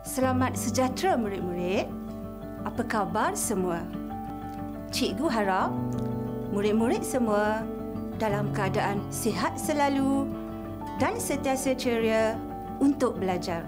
Selamat sejahtera murid-murid. Apa khabar semua? Cikgu harap murid-murid semua dalam keadaan sihat selalu dan sentiasa ceria untuk belajar.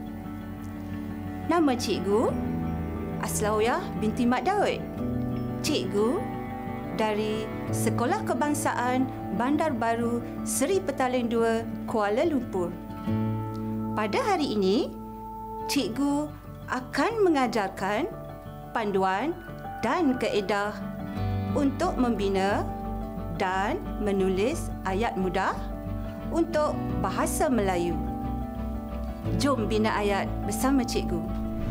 Nama cikgu Aslawiyah binti Mat Daud. Cikgu dari Sekolah Kebangsaan Bandar Baru Seri Petaling 2, Kuala Lumpur. Pada hari ini, cikgu akan mengajarkan panduan dan kaedah untuk membina dan menulis ayat mudah untuk bahasa Melayu. Jom bina ayat bersama cikgu.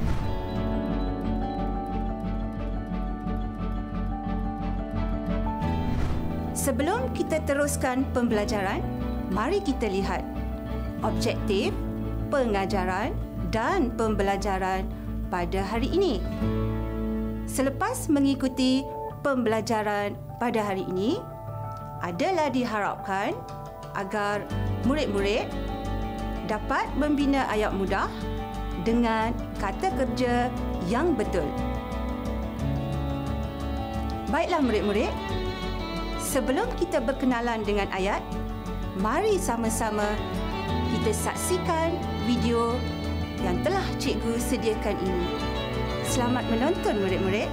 Sebelum kita teruskan pembelajaran, mari kita lihat objektif pengajaran dan pembelajaran pada hari ini. Selepas mengikuti pembelajaran pada hari ini, adalah diharapkan agar murid-murid dapat membina ayat mudah dengan kata kerja yang betul. Baiklah murid-murid, sebelum kita berkenalan dengan ayat, mari sama-sama kita saksikan video yang telah cikgu sediakan ini. Selamat menonton murid-murid.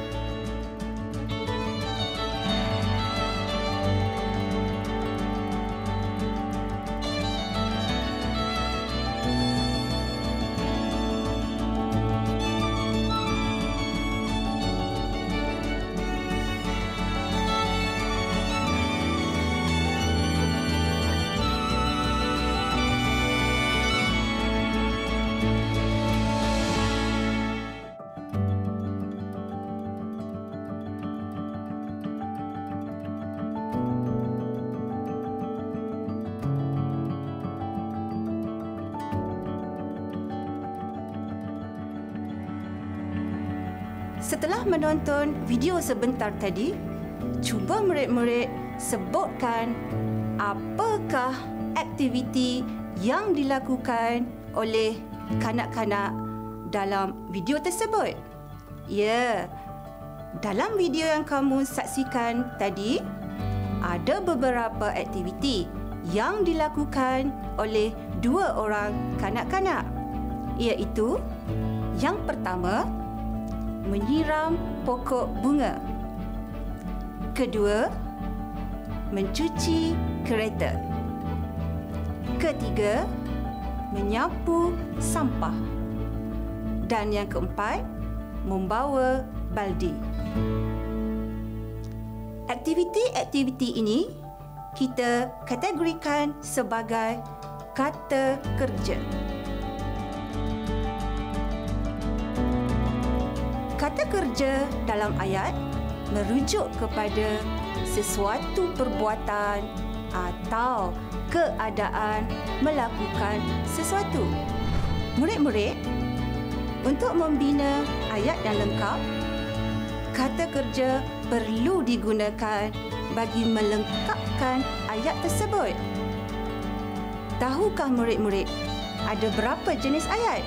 Setelah menonton video sebentar tadi, cuba murid-murid sebutkan apakah aktiviti yang dilakukan oleh kanak-kanak dalam video tersebut. Ya, dalam video yang kamu saksikan tadi, ada beberapa aktiviti yang dilakukan oleh dua orang kanak-kanak, iaitu yang pertama, menyiram pokok bunga. Kedua, mencuci kereta. Ketiga, menyapu sampah. Dan yang keempat, membawa baldi. Aktiviti-aktiviti ini kita kategorikan sebagai kata kerja. Kata kerja dalam ayat merujuk kepada sesuatu perbuatan atau keadaan melakukan sesuatu. Murid-murid, untuk membina ayat yang lengkap, kata kerja perlu digunakan bagi melengkapkan ayat tersebut. Tahukah murid-murid ada berapa jenis ayat?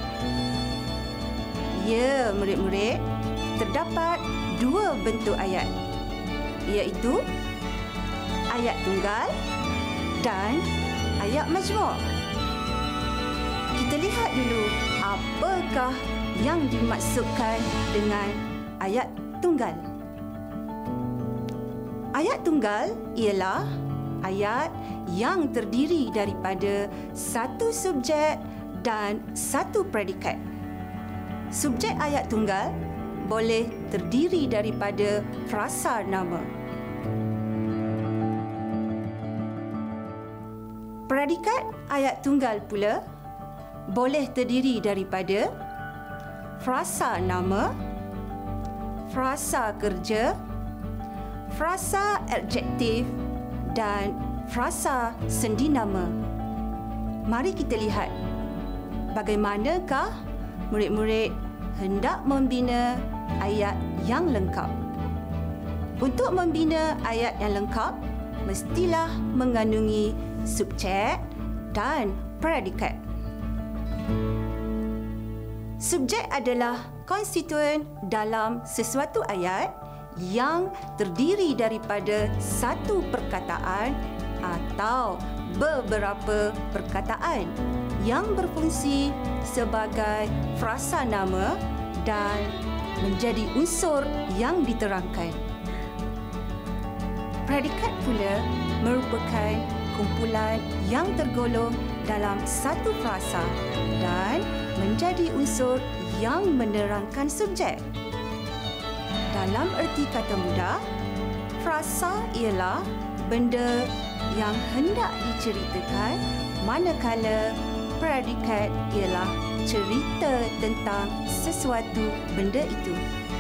Ya, murid-murid, terdapat dua bentuk ayat, iaitu ayat tunggal dan ayat majmuk. Kita lihat dulu apakah yang dimaksudkan dengan ayat tunggal. Ayat tunggal ialah ayat yang terdiri daripada satu subjek dan satu predikat. Subjek ayat tunggal boleh terdiri daripada frasa nama. Predikat ayat tunggal pula boleh terdiri daripada frasa nama, frasa kerja, frasa adjektif dan frasa sendinama. Mari kita lihat bagaimanakah murid-murid hendak membina ayat yang lengkap. Untuk membina ayat yang lengkap, mestilah mengandungi subjek dan predikat. Subjek adalah konstituen dalam sesuatu ayat yang terdiri daripada satu perkataan atau beberapa perkataan yang berfungsi sebagai frasa nama dan menjadi unsur yang diterangkan. Predikat pula merupakan kumpulan yang tergolong dalam satu frasa dan menjadi unsur yang menerangkan subjek. Dalam erti kata mudah, frasa ialah benda yang hendak diceritakan, manakala predikat ialah cerita tentang sesuatu benda itu.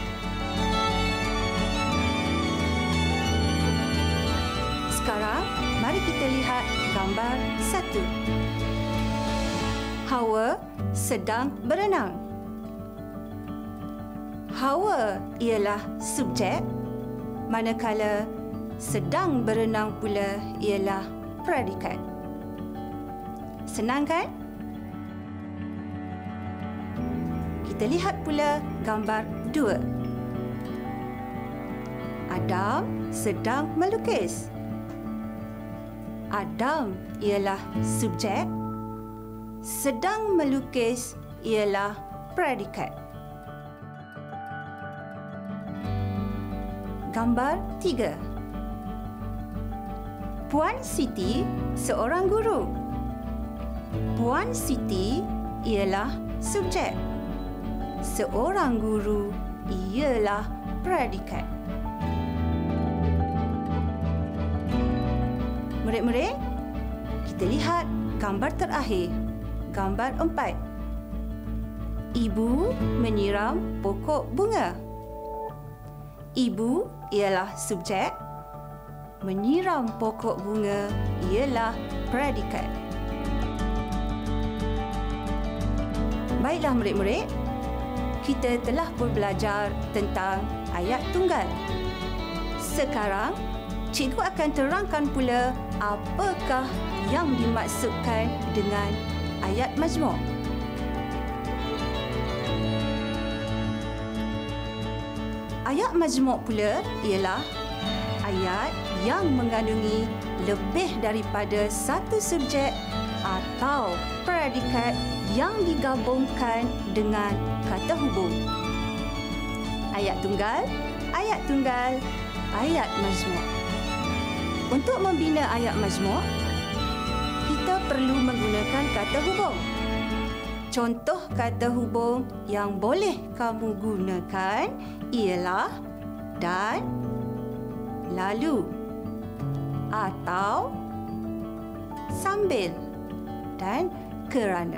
Sekarang, mari kita lihat gambar 1. Hawa sedang berenang. Hawa ialah subjek, manakala sedang berenang pula ialah predikat. Senang kan? Kita lihat pula gambar 2. Adam sedang melukis. Adam ialah subjek, sedang melukis ialah predikat. Gambar 3. Puan Siti seorang guru. Puan Siti ialah subjek. Seorang guru ialah predikat. Murid-murid, kita lihat gambar terakhir. Gambar 4. Ibu menyiram pokok bunga. Ibu ialah subjek, menyiram pokok bunga ialah predikat. Baiklah murid-murid, kita telah pun belajar tentang ayat tunggal. Sekarang, cikgu akan terangkan pula apakah yang dimaksudkan dengan ayat majmuk. Ayat majmuk pula ialah ayat yang mengandungi lebih daripada satu subjek atau predikat yang digabungkan dengan kata hubung. Ayat tunggal, ayat tunggal, ayat majmuk. Untuk membina ayat majmuk, kita perlu menggunakan kata hubung. Contoh kata hubung yang boleh kamu gunakan ialah dan, lalu, atau, sambil dan kerana.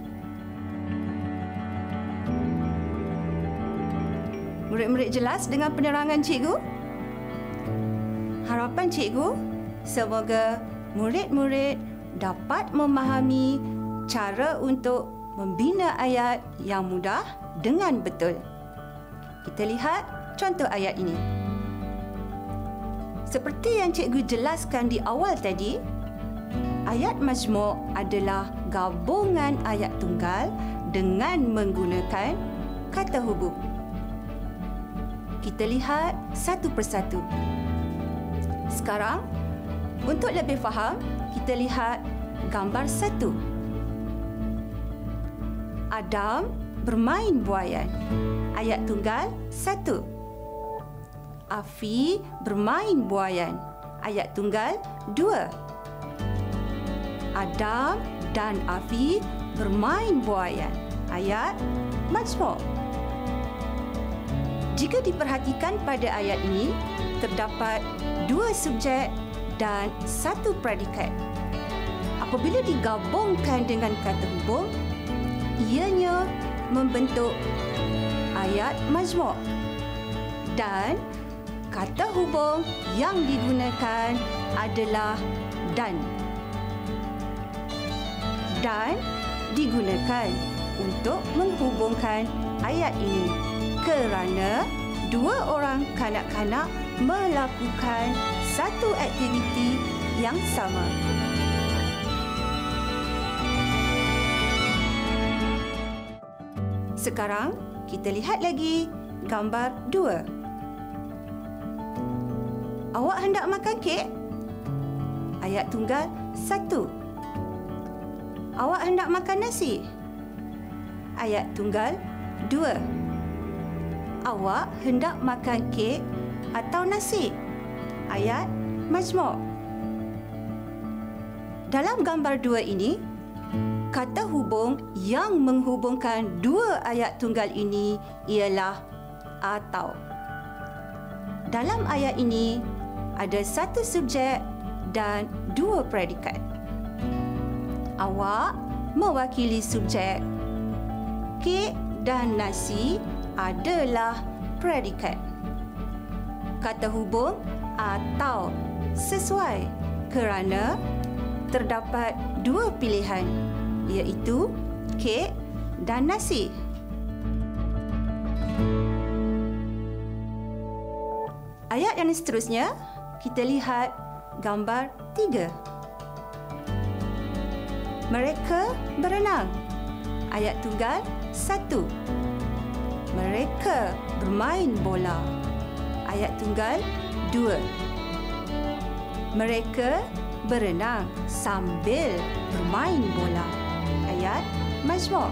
Murid-murid jelas dengan penerangan cikgu? Harapan cikgu, semoga murid-murid dapat memahami cara untuk membina ayat yang mudah dengan betul. Kita lihat contoh ayat ini. Seperti yang cikgu jelaskan di awal tadi, ayat majmuk adalah gabungan ayat tunggal dengan menggunakan kata hubung. Kita lihat satu persatu. Sekarang, untuk lebih faham, kita lihat gambar 1. Adam bermain buaian. Ayat tunggal 1. Afi bermain buaian. Ayat tunggal 2. Adam dan Afi bermain buaian. Ayat majmuk. Jika diperhatikan pada ayat ini, terdapat 2 subjek dan 1 predikat. Apabila digabungkan dengan kata hubung, ianya membentuk ayat majmuk. Dan kata hubung yang digunakan adalah dan. Dan digunakan untuk menghubungkan ayat ini kerana 2 orang kanak-kanak melakukan satu aktiviti yang sama. Sekarang kita lihat lagi gambar 2. Awak hendak makan kek? Ayat tunggal 1. Awak hendak makan nasi? Ayat tunggal 2. Awak hendak makan kek atau nasi? Ayat majmuk. Dalam gambar 2 ini, kata hubung yang menghubungkan dua ayat tunggal ini ialah atau. Dalam ayat ini, ada satu subjek dan dua predikat. Awak mewakili subjek. Kek dan nasi adalah predikat. Kata hubung atau sesuai kerana terdapat dua pilihan, iaitu kek dan nasi. Ayat yang seterusnya, kita lihat gambar 3. Mereka berenang. Ayat tunggal 1. Mereka bermain bola. Ayat tunggal 2. Mereka berenang sambil bermain bola. Ayat majmuk.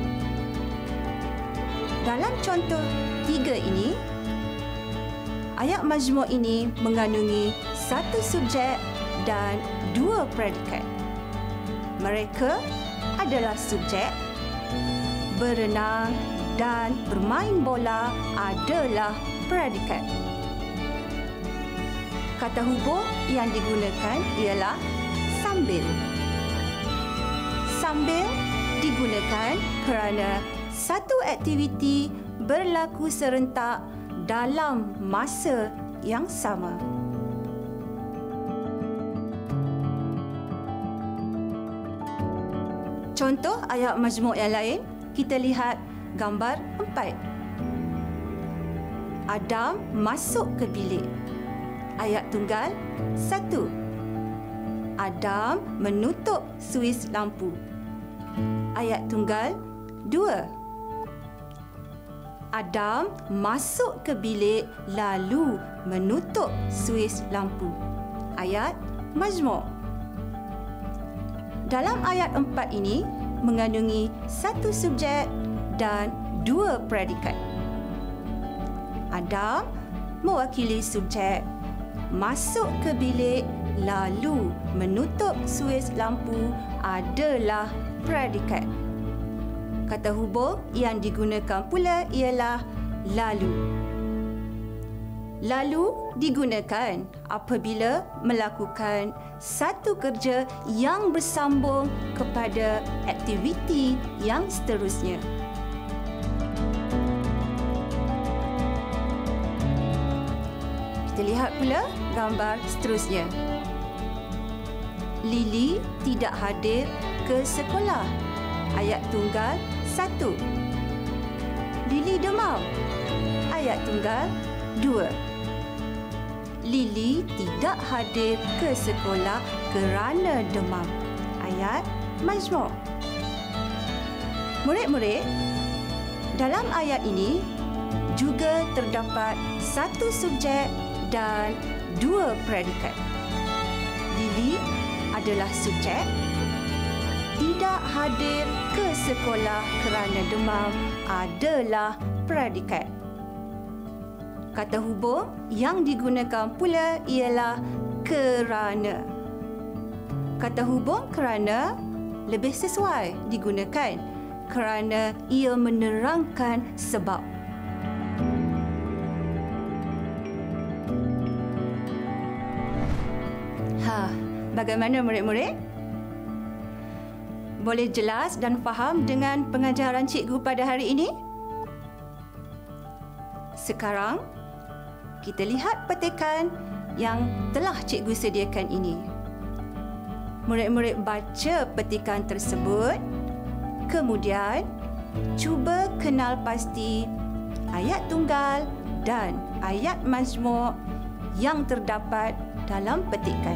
Dalam contoh 3 ini, ayat majmuk ini mengandungi satu subjek dan dua predikat. Mereka adalah subjek, berenang dan bermain bola adalah predikat. Kata hubung yang digunakan ialah sambil. Sambil digunakan kerana satu aktiviti berlaku serentak dalam masa yang sama. Contoh ayat majmuk yang lain, kita lihat gambar 4. Adam masuk ke bilik. Ayat tunggal 1. Adam menutup suis lampu. Ayat tunggal 2. Adam masuk ke bilik lalu menutup suis lampu. Ayat majmuk. Dalam ayat 4 ini mengandungi satu subjek dan dua predikat. Adam mewakili subjek, masuk ke bilik lalu menutup suis lampu adalah predikat. Kata hubung yang digunakan pula ialah lalu. Lalu digunakan apabila melakukan satu kerja yang bersambung kepada aktiviti yang seterusnya. Kita lihat pula gambar seterusnya. Lily tidak hadir ke sekolah. Ayat tunggal 1. Lily demam. Ayat tunggal 2. Lily tidak hadir ke sekolah kerana demam. Ayat majmuk. Murid-murid, dalam ayat ini juga terdapat satu subjek dan dua predikat. Lily adalah subjek, tidak hadir ke sekolah kerana demam adalah predikat. Kata hubung yang digunakan pula ialah kerana. Kata hubung kerana lebih sesuai digunakan kerana ia menerangkan sebab. Bagaimana murid-murid? Boleh jelas dan faham dengan pengajaran cikgu pada hari ini? Sekarang, kita lihat petikan yang telah cikgu sediakan ini. Murid-murid baca petikan tersebut, kemudian cuba kenal pasti ayat tunggal dan ayat majmuk yang terdapat dalam petikan.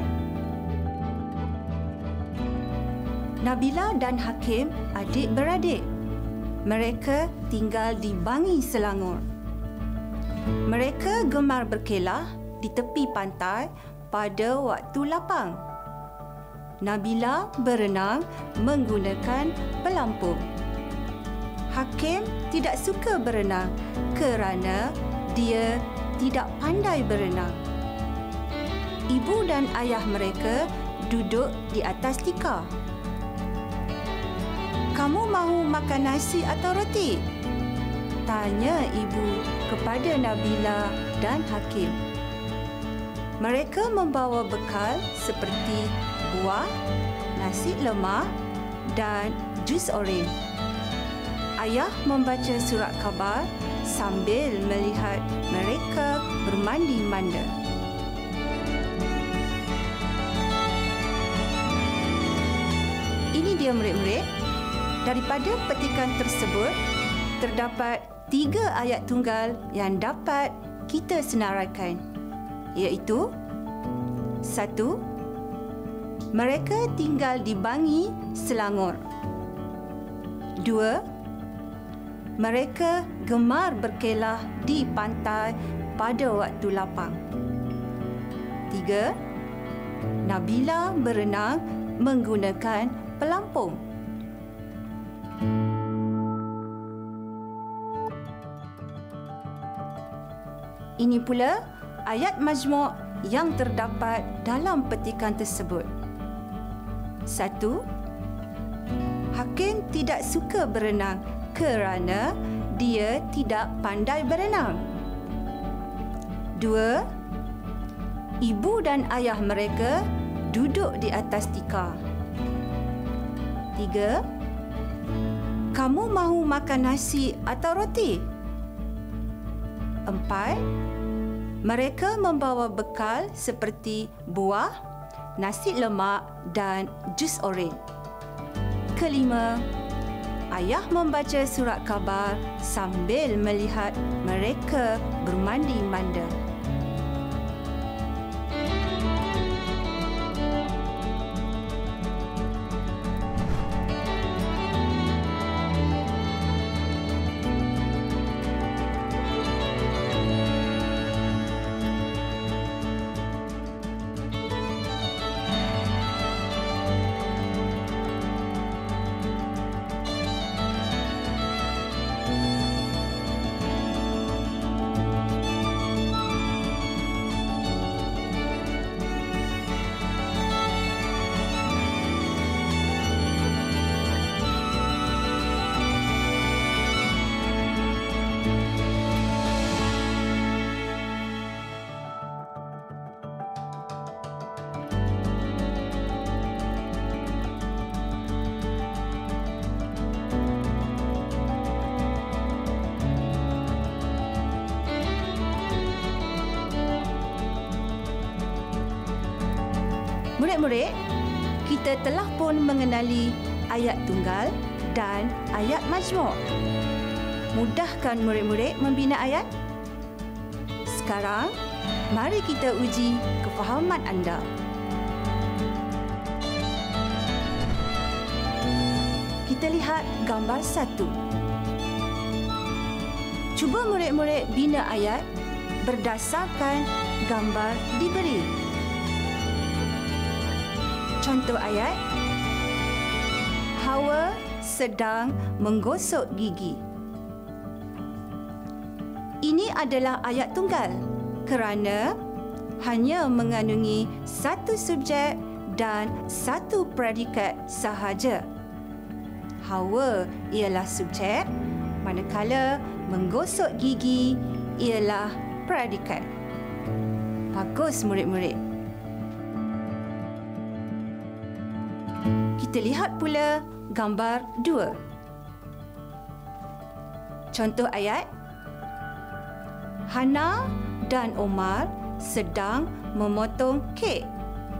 Nabila dan Hakim adik-beradik. Mereka tinggal di Bangi, Selangor. Mereka gemar berkelah di tepi pantai pada waktu lapang. Nabila berenang menggunakan pelampung. Hakim tidak suka berenang kerana dia tidak pandai berenang. Ibu dan ayah mereka duduk di atas tikar. "Kamu mahu makan nasi atau roti?" tanya ibu kepada Nabila dan Hakim. Mereka membawa bekal seperti buah, nasi lemak dan jus oren. Ayah membaca surat khabar sambil melihat mereka bermandi-manda. Ini dia murid-murid. Daripada petikan tersebut, terdapat 3 ayat tunggal yang dapat kita senaraikan, iaitu 1. Mereka tinggal di Bangi, Selangor. 2. Mereka gemar berkelah di pantai pada waktu lapang. 3. Nabila berenang menggunakan pelampung. Ini pula ayat majmuk yang terdapat dalam petikan tersebut. 1. Hakim tidak suka berenang kerana dia tidak pandai berenang. 2. Ibu dan ayah mereka duduk di atas tikar. 3. Kamu mahu makan nasi atau roti? 4. Mereka membawa bekal seperti buah, nasi lemak dan jus oren. 5. Ayah membaca surat khabar sambil melihat mereka bermandi-manda. Murid-murid, kita telah pun mengenali ayat tunggal dan ayat majmuk. Mudahkan murid-murid membina ayat? Sekarang, mari kita uji kefahaman anda. Kita lihat gambar 1. Cuba murid-murid bina ayat berdasarkan gambar diberi. Contoh ayat, Hawa sedang menggosok gigi. Ini adalah ayat tunggal kerana hanya mengandungi 1 subjek dan 1 predikat sahaja. Hawa ialah subjek, manakala menggosok gigi ialah predikat. Bagus murid-murid. Kita lihat pula gambar 2. Contoh ayat, Hana dan Omar sedang memotong kek.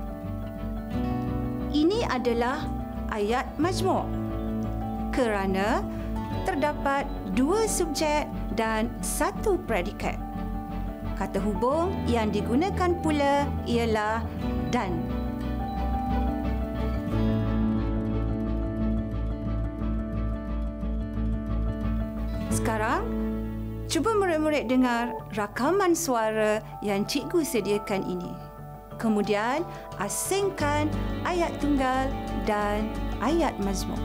Ini adalah ayat majmuk kerana terdapat 2 subjek dan 1 predikat. Kata hubung yang digunakan pula ialah dan. Sekarang, cuba murid-murid dengar rakaman suara yang cikgu sediakan ini. Kemudian, asingkan ayat tunggal dan ayat mazmum.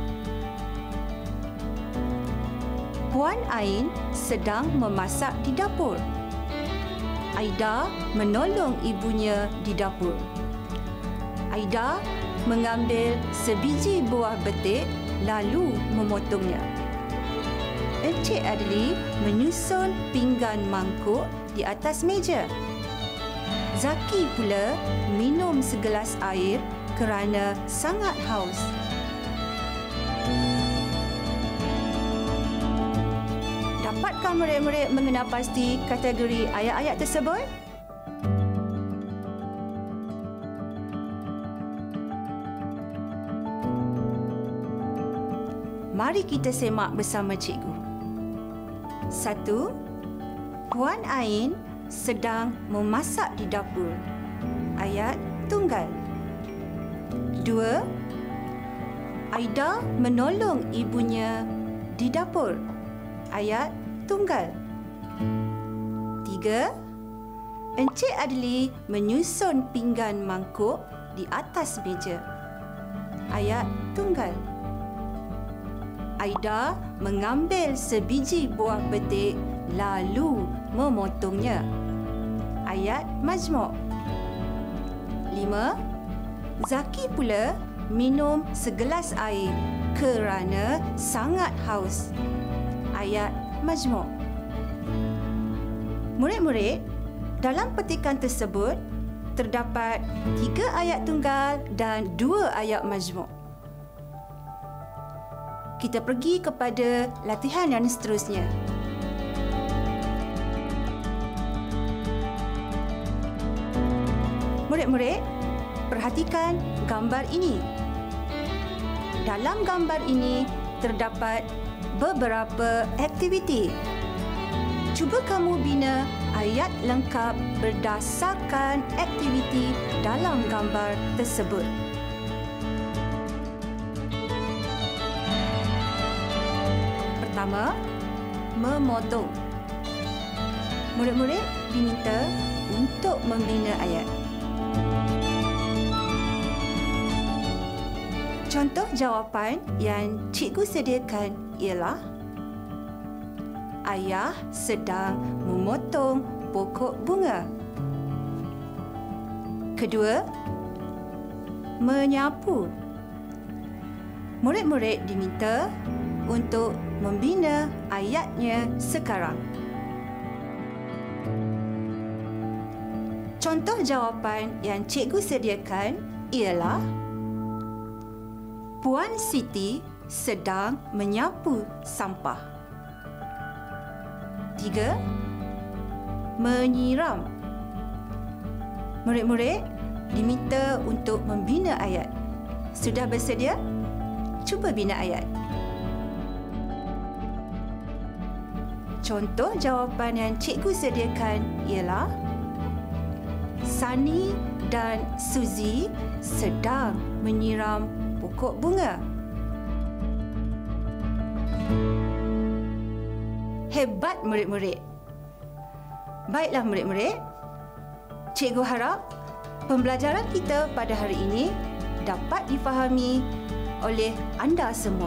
Puan Ain sedang memasak di dapur. Aida menolong ibunya di dapur. Aida mengambil sebiji buah betik lalu memotongnya. Encik Adli menyusun pinggan mangkuk di atas meja. Zaki pula minum segelas air kerana sangat haus. Dapatkah murid-murid mengenal pasti kategori ayat-ayat tersebut? Mari kita semak bersama cikgu. 1. Puan Ain sedang memasak di dapur. Ayat tunggal. 2. Aida menolong ibunya di dapur. Ayat tunggal. 3. Encik Adli menyusun pinggan mangkuk di atas meja. Ayat tunggal. Aida mengambil sebiji buah betik lalu memotongnya. Ayat majmuk. 5. Zaki pula minum segelas air kerana sangat haus. Ayat majmuk. Murid-murid, dalam petikan tersebut terdapat 3 ayat tunggal dan 2 ayat majmuk. Kita pergi kepada latihan yang seterusnya. Murid-murid, perhatikan gambar ini. Dalam gambar ini terdapat beberapa aktiviti. Cuba kamu bina ayat lengkap berdasarkan aktiviti dalam gambar tersebut. Pertama, memotong. Murid-murid diminta untuk membina ayat. Contoh jawapan yang cikgu sediakan ialah: Ayah sedang memotong pokok bunga. Kedua, menyapu. Murid-murid diminta untuk membina ayatnya sekarang. Contoh jawapan yang cikgu sediakan ialah: Puan Siti sedang menyapu sampah. 3. Menyiram. Murid-murid diminta untuk membina ayat. Sudah bersedia? Cuba bina ayat. Contoh jawapan yang cikgu sediakan ialah: Sani dan Suzy sedang menyiram pokok bunga. Hebat murid-murid. Baiklah murid-murid. Cikgu harap pembelajaran kita pada hari ini dapat difahami oleh anda semua.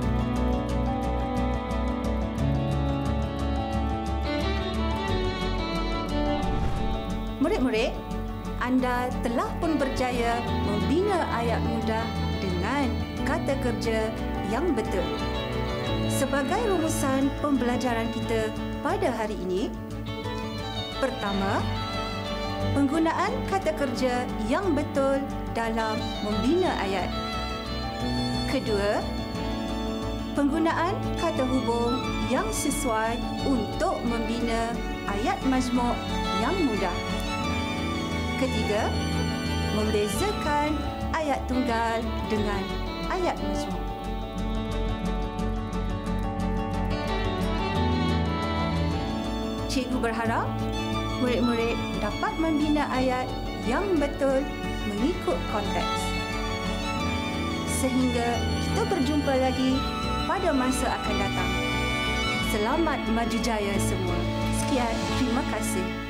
Murid-murid, anda telah pun berjaya membina ayat mudah dengan kata kerja yang betul. Sebagai rumusan pembelajaran kita pada hari ini, pertama, penggunaan kata kerja yang betul dalam membina ayat. Kedua, penggunaan kata hubung yang sesuai untuk membina ayat majmuk yang mudah. Ketiga, membezakan ayat tunggal dengan ayat majmuk. Cikgu berharap murid-murid dapat membina ayat yang betul mengikut konteks. Sehingga kita berjumpa lagi pada masa akan datang. Selamat maju jaya semua. Sekian, terima kasih.